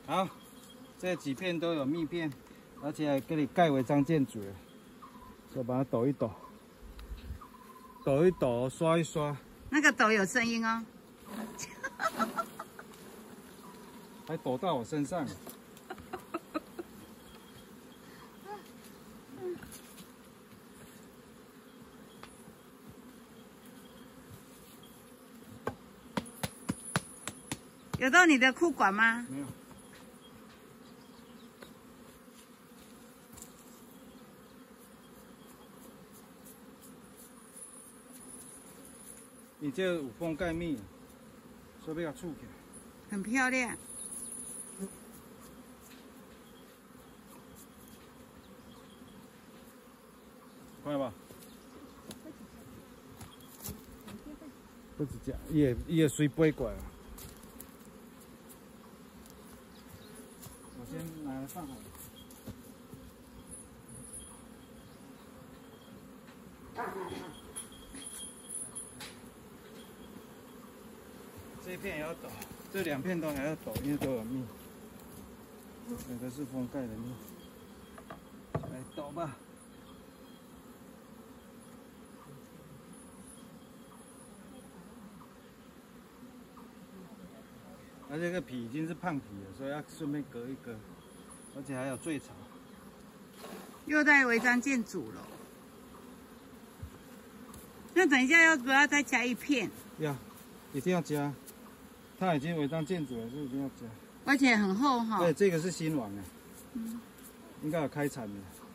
好，这几片都有蜜片，而且还给你盖违章建筑了，就把它抖一抖，抖一抖，刷一刷。 那个抖有声音哦。 还抖到我身上。 有到你的裤管吗？ 没有。你这有封盖蜜，所以要触起来。 很漂亮。 快吧。不止这样，也水飞过来了。我先拿来放好。这一片也要抖，这2片都还要抖，因为都有蜜。有的是封盖的蜜，来抖吧。而这个皮已经是胖皮了，所以要顺便割一割，而且还有醉草。 又在违章建筑了。那等一下要不要再加一片？ 要，一定要加。它已经违章建筑了，所以一定要加。 而且很厚哈。 对，这个是新网哎，应该有开产的。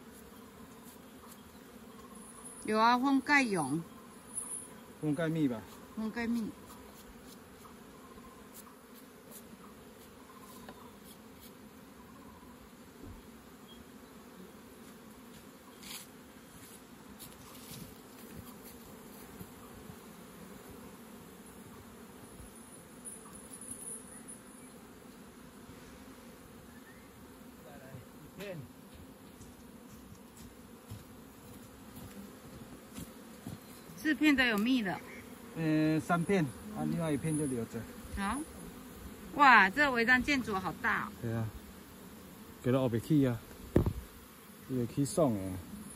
有啊，封盖蛹。 封盖蜜吧。 封盖蜜。4片都有蜜了。 3片，另外1片就留着。 好。哇，这违章建筑好大哦。 对啊，给它后边去啊，也去送的。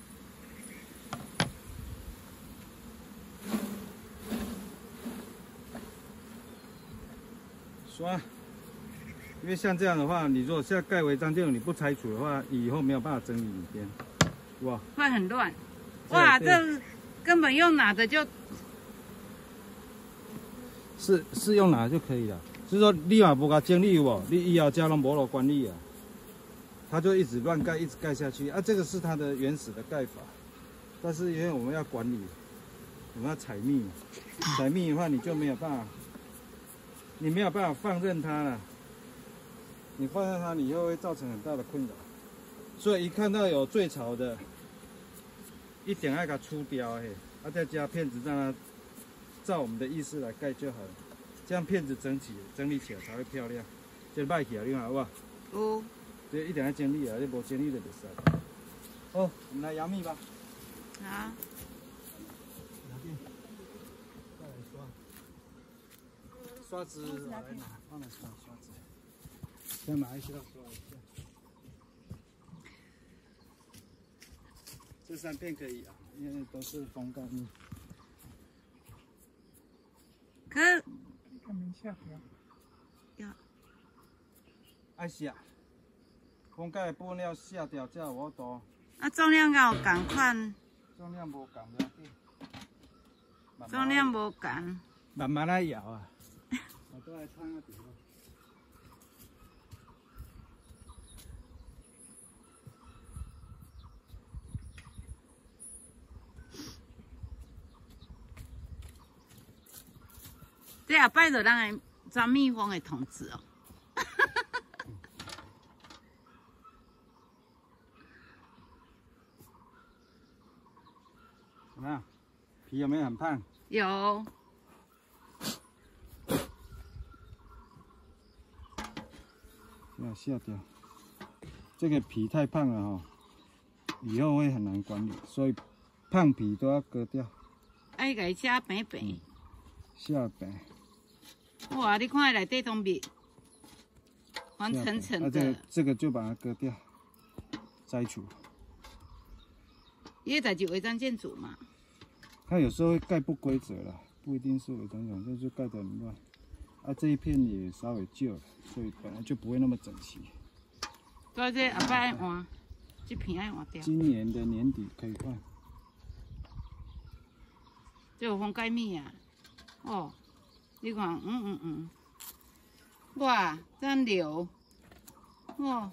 刷，因为像这样的话，你如果现在盖违章建筑你不拆除的话，以后没有办法整理里边，哇， 会很乱。哇，这根本用拿的就， 是用拿就可以了。就是说你嘛无甲整理有无？你以后家拢无落管理啊，它就一直乱盖，一直盖下去啊。这个是它的原始的盖法，但是因为我们要管理，我们要采蜜嘛，采蜜的话你就没有办法。你没有办法放任它了，你放任它，你又会造成很大的困扰。所以一看到有醉草的，一定要给它除掉嘿，再加片子让它照我们的意思来盖就好了。这样片子整理起来才会漂亮。这摆起来你看有无？ 有。 这一定要整理啊，你无整理就袂使。好，我们来摇蜜吧。 好。 刷子我来拿，放来刷子，先拿一下刷一下。这3片可以啊，因为都是封盖蜜。 可他们下不要。 爱下，封盖的布料下掉才有法度。 啊，重量敢有共款？ 重量无共了紧。 重量无共。 慢慢来摇啊。我都来烫个底。 这下摆着咱的钻蜜蜂的桶子哦。 怎么样？皮有没有很胖？ 有。 要下掉，这个皮太胖了哈，以后会很难管理，所以胖皮都要割掉。 爱给它下平平。 下平。 哇，你看内底都蜜。 黄橙橙啊， 的。 这个就把它割掉，摘除。 因为代志违章建筑嘛。 它有时候会盖不规则啦，不一定是违章建筑，就是盖得很乱。啊，这一片也稍微旧了，所以本来就不会那么整齐。 所以这后摆爱换，这片爱换掉。 今年的年底可以换。 这有风盖米啊！哦，你看，哇，这样流，哦，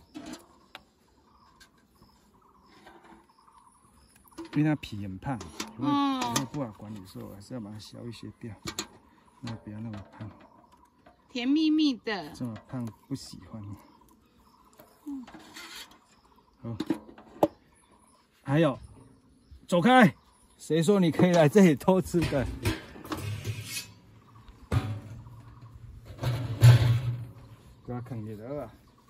因为它皮很胖，以哦后不好管理的时候，还是要把它削一些掉，那不要那么胖。 甜蜜蜜的。 这么胖不喜欢。好，还有，走开！谁说你可以来这里偷吃的？给它啃起来了。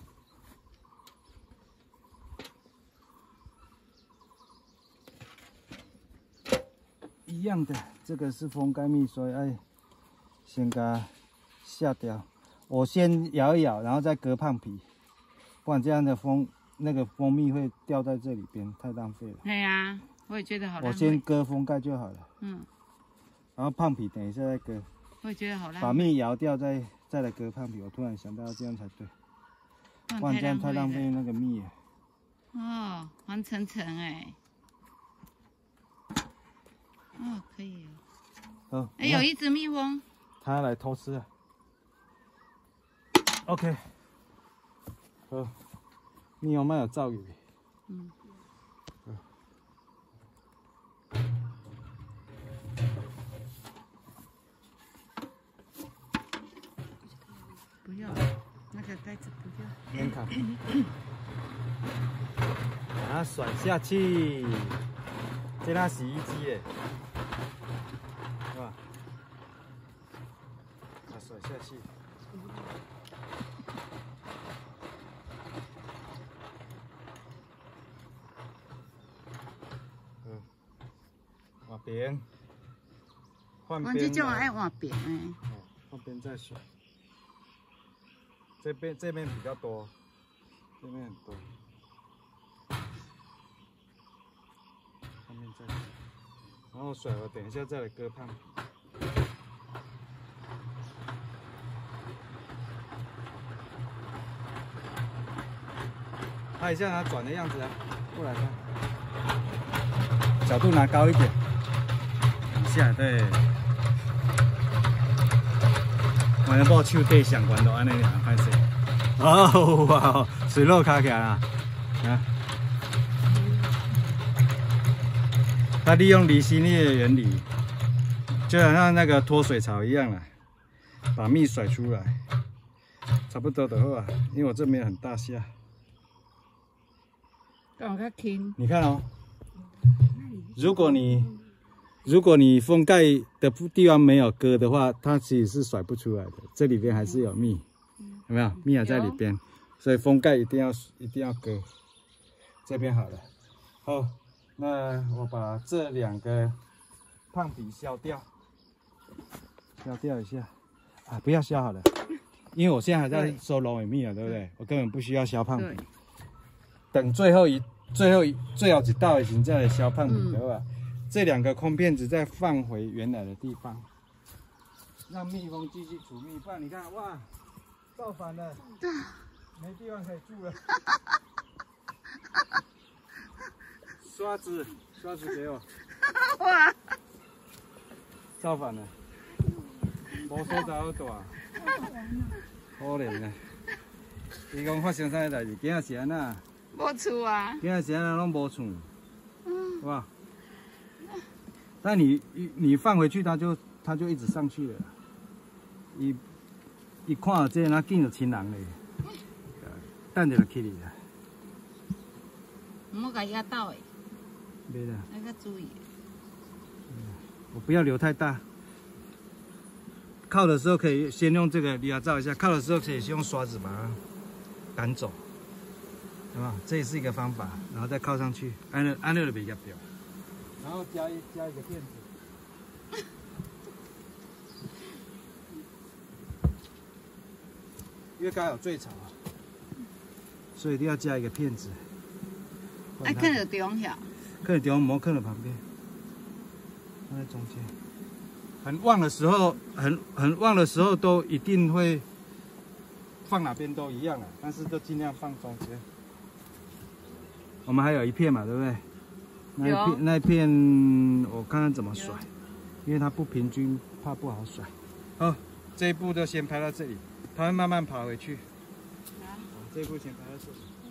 一样的，这个是风干蜜，所以哎，先给它下掉。我先摇一摇，然后再割胖皮，不然这样的那个蜂蜜会掉在这里边，太浪费了。 对呀，我也觉得好浪费。 我先割封盖就好了。 嗯， 然后胖皮等一下再割， 我也觉得好浪费。 把蜜摇掉再来割胖皮。我突然想到这样才对，不然这样太浪费那个蜜了。 哦，黄橙橙哎。哦，可以哦。 哦， 哎，有一只蜜蜂。 它来偷吃了。OK， 好，蜜蜂蛮有造诣。 嗯。不要，那个袋子不要。 先看，把它甩下去，这那洗衣机耶，是吧？把它甩下去。换边，换边。 我这种爱换边诶。 换边再甩。这边比较多，这边很多。后面再甩，然后甩了，等一下再来割胖皮。拍一下它转的样子啊，过来看，角度拿高一点，一下对。我要把手底上关到安尼俩，拍摄。哦哇，水落卡起来啦！啊，它利用离心力的原理，就好像那个脱水槽一样啦，把蜜甩出来，差不多的好啊。因为我这没有很大下。 刚较轻。 你看哦，如果你封盖的地方没有割的话，它其实是甩不出来的。这里边还是有蜜，有没有？蜜还在里边，所以封盖一定要割。这边好了，好，那我把这两个胖皮削掉一下啊，不要削好了，因为我现在还在收龙尾蜜啊，对不对？我根本不需要削胖皮，等最后一道已经再来削胖皮，对吧？这两个空片子再放回原来的地方，让蜜蜂继续储蜜。不然你看，哇，造反了，没地方可以住了。刷子给我。 哇！ 造反了，无所在好大，可怜啊！伊讲发生啥代志，囝仔是安那？ 无厝啊。 囝仔是安那拢无厝，是吧？但你放回去，它就一直上去了。伊看到这，那见到亲人嘞，等下就起哩啦。 唔好甲压到诶， 没啦， 要较注意。 我不要留太大。靠的时候可以先用这个离牙罩一下，靠的时候可以先用刷子把它赶走，对吧？这也是一个方法，然后再靠上去，按那个比较表。然后加一个垫子，因为刚好有最潮啊， 所以一定要加一个片子。 哎，看着中下。 看着中，模看着旁边，放在中间。很旺的时候，很旺的时候都一定会放哪边都一样啊，但是都尽量放中间。我们还有一片嘛，对不对？那一片我看看怎么甩，因为它不平均，怕不好甩。好，这一步就先拍到这里，它会慢慢爬回去。这一步先拍到这里。